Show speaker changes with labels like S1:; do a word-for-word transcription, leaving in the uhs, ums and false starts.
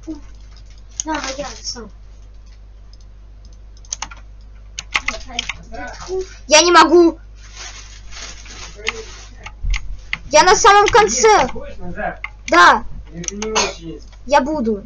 S1: Да, я сам. Я не могу. Я на самом конце. Да. Я буду.